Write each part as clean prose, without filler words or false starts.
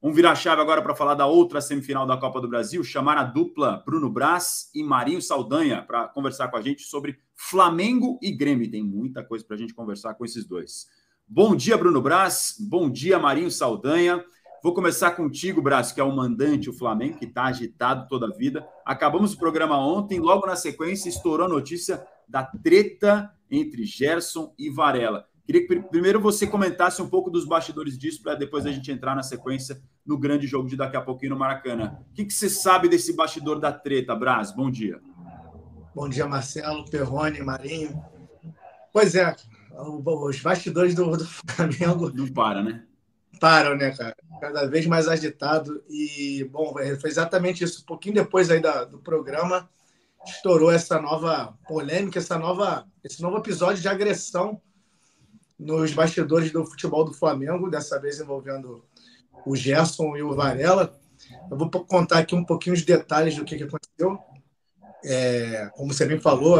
Vamos virar a chave agora para falar da outra semifinal da Copa do Brasil, chamar a dupla Bruno Braz e Marinho Saldanha para conversar com a gente sobre Flamengo e Grêmio. Tem muita coisa para a gente conversar com esses dois. Bom dia, Bruno Braz. Bom dia, Marinho Saldanha. Vou começar contigo, Braz, que é o mandante, o Flamengo, que está agitado toda a vida. Acabamos o programa ontem, logo na sequência estourou a notícia da treta entre Gerson e Varela. Queria que primeiro você comentasse um pouco dos bastidores disso, para depois a gente entrar na sequência no grande jogo de daqui a pouquinho no Maracanã. O que você sabe desse bastidor da treta, Braz? Bom dia. Bom dia, Marcelo, Perrone, Marinho. Pois é, os bastidores do Flamengo... Não para, né? Param, né, cara? Cada vez mais agitado. E, bom, foi exatamente isso. Um pouquinho depois aí do programa, estourou essa nova polêmica, esse novo episódio de agressão nos bastidores do futebol do Flamengo, dessa vez envolvendo o Gerson e o Varela. Eu vou contar aqui um pouquinho os detalhes do que aconteceu. Como você bem falou,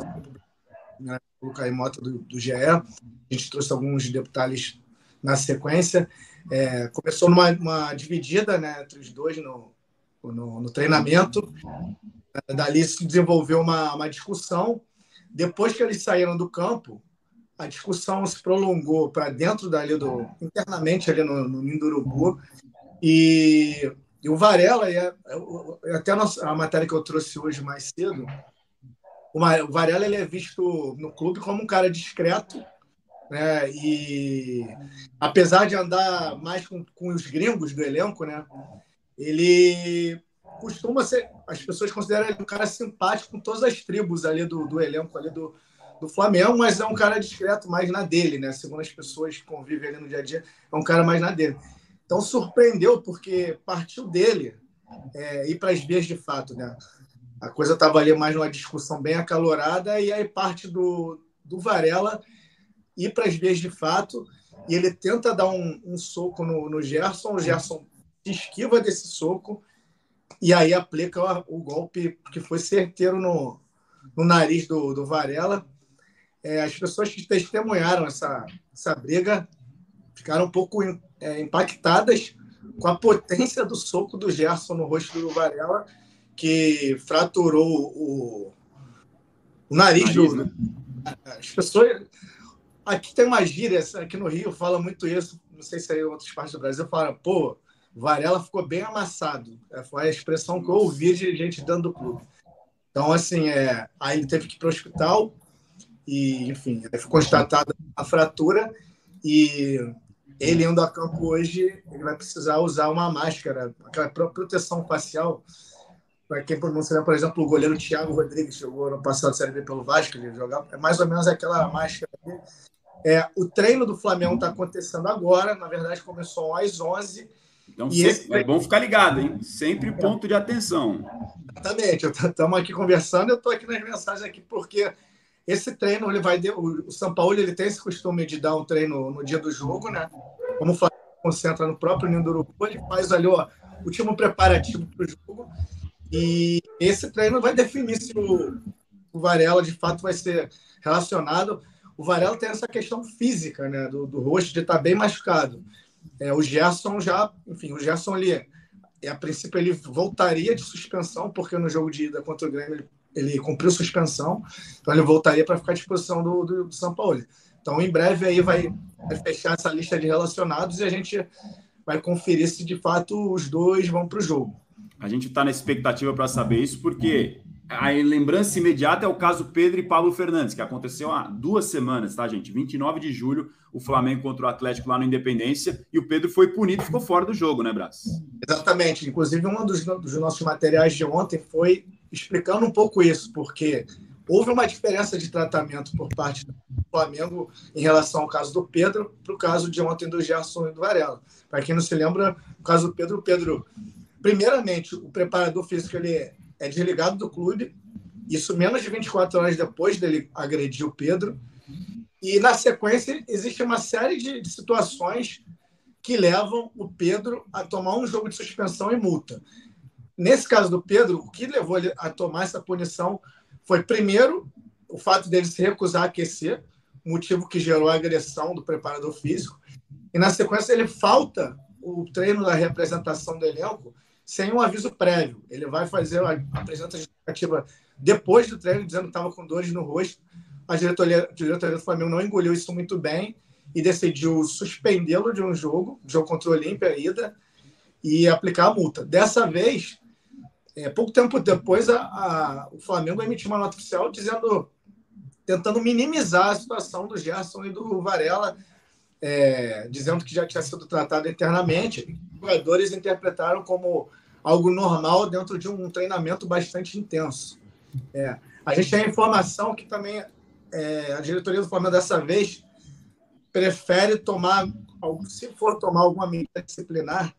o Caimota do GE, a gente trouxe alguns detalhes na sequência. Começou numa dividida, né, entre os dois no treinamento. Dali se desenvolveu uma discussão. Depois que eles saíram do campo, a discussão se prolongou para dentro internamente ali no Ninho do Urubu. E o Varela, até a matéria que eu trouxe hoje mais cedo, o Varela ele é visto no clube como um cara discreto, né? E apesar de andar mais com os gringos do elenco, né? Ele costuma ser, as pessoas consideram ele um cara simpático com todas as tribos ali do elenco ali do Flamengo, mas é um cara discreto, mais na dele, né? Segundo as pessoas que convivem ali no dia a dia, é um cara mais na dele. Então surpreendeu, porque partiu dele ir para as vias de fato, né? A coisa estava ali mais numa discussão bem acalorada, e aí parte do Varela ir para as vias de fato, e ele tenta dar um soco no Gerson, o Gerson se esquiva desse soco, e aí aplica o golpe que foi certeiro no nariz do Varela. As pessoas que testemunharam essa briga ficaram um pouco impactadas com a potência do soco do Gerson no rosto do Varela, que fraturou o nariz né? As pessoas... Aqui tem uma gíria, aqui no Rio fala muito isso, não sei se é em outras partes do Brasil, fala, pô, Varela ficou bem amassado. Foi a expressão que eu ouvi de gente dentro do clube. Então, assim, aí ele teve que ir para o hospital e, enfim, foi constatada a fratura, e ele indo a campo hoje, ele vai precisar usar uma máscara, aquela proteção facial. Para quem não se lembra, por exemplo, o goleiro Thiago Rodrigues jogou no passado Série B pelo Vasco, ele jogava, é mais ou menos aquela máscara. O treino do Flamengo está acontecendo agora, na verdade começou às 11h. Então é bom ficar ligado, hein? Sempre ponto de atenção. Exatamente, estamos aqui conversando, eu estou aqui nas mensagens aqui, porque esse treino, o São Paulo ele tem esse costume de dar um treino no dia do jogo, né? Como o Flamengo concentra no próprio Ninho do Urubu, ele faz ali o último preparativo para o jogo, e esse treino vai definir se o Varela de fato vai ser relacionado. O Varela tem essa questão física, né, do rosto, de estar bem machucado. O Gerson a princípio ele voltaria de suspensão, porque no jogo de ida contra o Grêmio ele cumpriu suspensão, então ele voltaria para ficar à disposição do São Paulo. Então em breve aí vai fechar essa lista de relacionados e a gente vai conferir se de fato os dois vão para o jogo. A gente está na expectativa para saber isso, porque a lembrança imediata é o caso Pedro e Pablo Fernandes, que aconteceu há 2 semanas, tá, gente? 29 de julho, o Flamengo contra o Atlético lá no Independência, e o Pedro foi punido e ficou fora do jogo, né, Braz? Exatamente. Inclusive, um dos nossos materiais de ontem foi explicando um pouco isso, porque houve uma diferença de tratamento por parte do Flamengo em relação ao caso do Pedro para o caso de ontem do Gerson e do Varela. Para quem não se lembra, o caso do Pedro, primeiramente, o preparador físico ele é desligado do clube, isso menos de 24 horas depois dele agredir o Pedro, e na sequência existe uma série de situações que levam o Pedro a tomar um jogo de suspensão e multa. Nesse caso do Pedro, o que levou ele a tomar essa punição foi, primeiro, o fato dele se recusar a aquecer, motivo que gerou a agressão do preparador físico, e na sequência ele falta o treino da representação do elenco sem um aviso prévio. Ele vai fazer a apresentação justificativa depois do treino, dizendo que estava com dores no rosto. A diretoria do Flamengo não engoliu isso muito bem e decidiu suspendê-lo de um jogo contra o Olímpia, ida, e aplicar a multa. Dessa vez, pouco tempo depois, o Flamengo emitiu uma nota oficial tentando minimizar a situação do Gerson e do Varela, dizendo que já tinha sido tratado internamente. Os jogadores interpretaram como algo normal dentro de um treinamento bastante intenso. A gente tem a informação que também a diretoria do Flamengo dessa vez prefere tomar, se for tomar alguma medida disciplinar,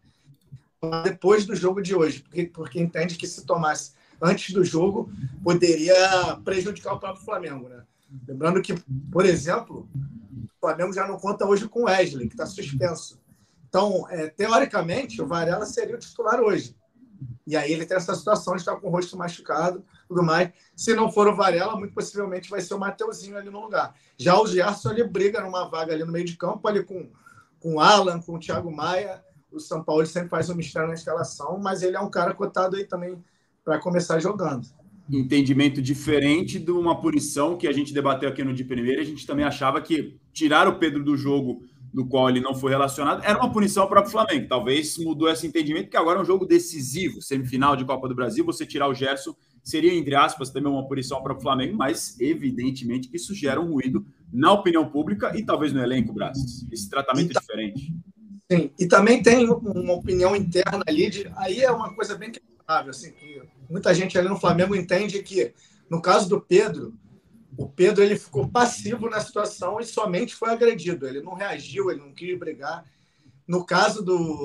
depois do jogo de hoje, porque entende que se tomasse antes do jogo poderia prejudicar o próprio Flamengo, né? Lembrando que, por exemplo, o Flamengo já não conta hoje com o Wesley, que está suspenso. Então, teoricamente, o Varela seria o titular hoje. E aí ele tem essa situação de estar com o rosto machucado, tudo mais. Se não for o Varela, muito possivelmente vai ser o Mateuzinho ali no lugar. Já o Gerson, ele briga numa vaga ali no meio de campo, ali com o Alan, com o Thiago Maia. O São Paulo sempre faz um mistério na escalação, mas ele é um cara cotado aí também para começar jogando. Entendimento diferente de uma punição que a gente debateu aqui no de primeira. A gente também achava que tirar o Pedro do jogo do qual ele não foi relacionado era uma punição ao próprio Flamengo. Talvez mudou esse entendimento, porque agora é um jogo decisivo, semifinal de Copa do Brasil. Você tirar o Gerson seria, entre aspas, também uma punição para o Flamengo, mas evidentemente que isso gera um ruído na opinião pública e talvez no elenco, Braz. Esse tratamento é diferente. Sim, e também tem uma opinião interna ali, aí é uma coisa bem questionável, assim, que muita gente ali no Flamengo entende que, no caso do Pedro, o Pedro ele ficou passivo na situação e somente foi agredido, ele não reagiu, ele não quis brigar. No caso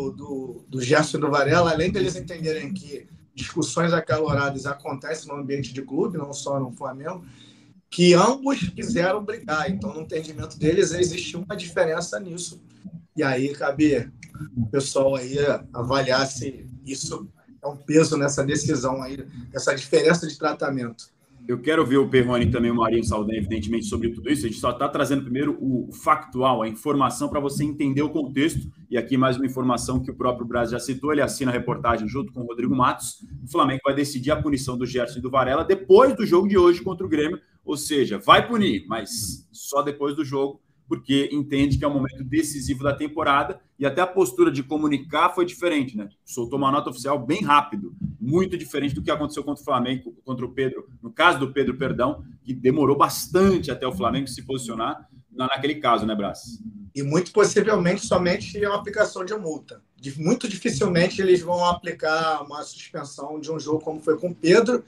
do Gerson e do Varela, além deles entenderem que discussões acaloradas acontecem no ambiente de clube, não só no Flamengo, que ambos quiseram brigar, então no entendimento deles existe uma diferença nisso. E aí cabe o pessoal aí avaliar se isso é um peso nessa decisão aí, essa diferença de tratamento. Eu quero ver o Perrone e também o Marinho Saldanha, evidentemente, sobre tudo isso. A gente só está trazendo primeiro o factual, a informação para você entender o contexto. E aqui mais uma informação que o próprio Braz já citou, ele assina a reportagem junto com o Rodrigo Matos. O Flamengo vai decidir a punição do Gerson e do Varela depois do jogo de hoje contra o Grêmio. Ou seja, vai punir, mas só depois do jogo, porque entende que é um momento decisivo da temporada e até a postura de comunicar foi diferente, né? Soltou uma nota oficial bem rápido, muito diferente do que aconteceu contra o Flamengo, contra o Pedro, no caso do Pedro, perdão, que demorou bastante até o Flamengo se posicionar naquele caso, né, Braz? E muito possivelmente somente a aplicação de multa. Muito dificilmente eles vão aplicar uma suspensão de um jogo como foi com o Pedro.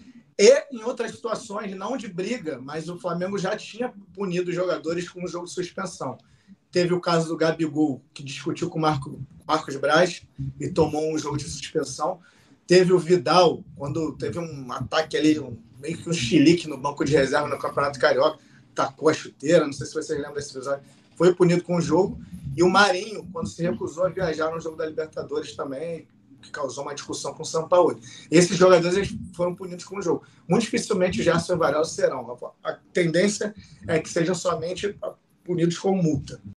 E em outras situações, não de briga, mas o Flamengo já tinha punido os jogadores com um jogo de suspensão. Teve o caso do Gabigol, que discutiu com o Marcos Braz e tomou um jogo de suspensão. Teve o Vidal, quando teve um ataque ali, meio que um chilique no banco de reserva no Campeonato Carioca, tacou a chuteira, não sei se vocês lembram desse episódio, foi punido com o jogo. E o Marinho, quando se recusou a viajar no jogo da Libertadores também, que causou uma discussão com o São Paulo. Esses jogadores eles foram punidos com o jogo. Muito dificilmente o Gerson e o Varela serão. A tendência é que sejam somente punidos com multa.